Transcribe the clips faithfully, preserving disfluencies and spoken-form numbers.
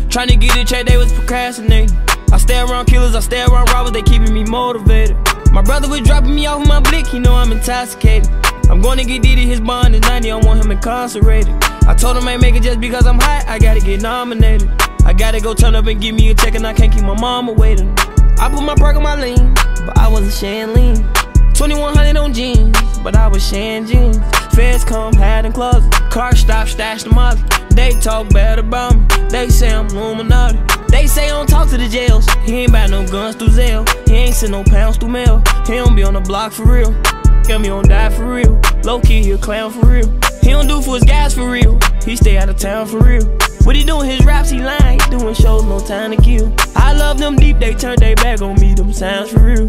Tryna get a check, they was procrastinating. I stay around killers, I stay around robbers, they keeping me motivated. My brother was dropping me off with my blick, he know I'm intoxicated. I'm gonna get Diddy, his bond is ninety, I want him incarcerated. I told him I ain't make it just because I'm hot, I gotta get nominated. I gotta go turn up and give me a check and I can't keep my mama waiting. I put my perk on my lean, but I wasn't sharing lean. twenty-one hundred on jeans, but I was sharing jeans. Feds come, had in closet, car stop, stash the molly. They talk bad about me, they say I'm Illuminati. They say I don't talk to the jails, he ain't buy no guns through Zelle. He ain't send no pounds through mail, he don't be on the block for real. Got me on die for real, low key he a clown for real. He don't do for his guys for real, he stay out of town for real. What he doing, his raps, he lying, he doing shows, no time to kill. I love them deep, they turned they back on me, them sounds for real.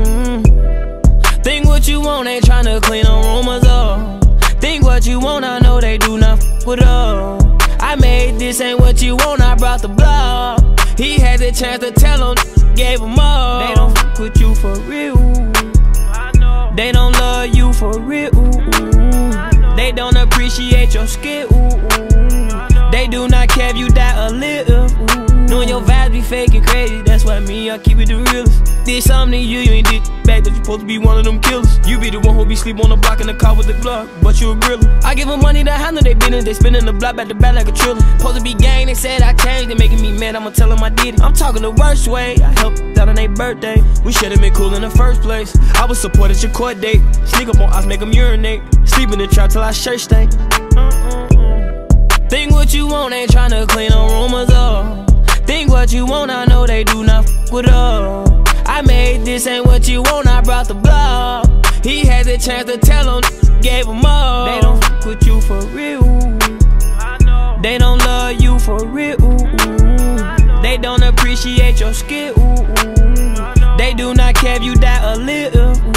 Mm-hmm. Think what you want, they tryna clean on rumors up. Think what you want, I know they do not f with us. I made this, ain't what you want, I brought the block. He had the chance to tell him, gave him up. They don't f with you for real. They don't love you for real. They don't appreciate your skill. They do not care if you die a little. Knowing your vibes be fake and crazy, that's why me, I keep it the realest. Did something to you, you ain't did back, that you supposed to be one of them killers. You be the one who be sleep on the block in the car with the Glock, but you a griller. I give them money to handle they business, they spinning the block back to back like a triller. Supposed to be gang, they said I changed, they making me mad, I'ma tell them I did it. I'm talking the worst way, I helped out on their birthday. We should've been cool in the first place. I was supported your court date, sneak up on us, make them urinate. Sleep in the trap till I shirt stank. Think what you want, ain't tryna clean on rumors up. Think what you want, I know they do not f with us. I made this, ain't what you want, I brought the block. He had the chance to tell him, gave him up. They don't f with you for real. They don't love you for real. They don't appreciate your skill. They do not care if you die a little.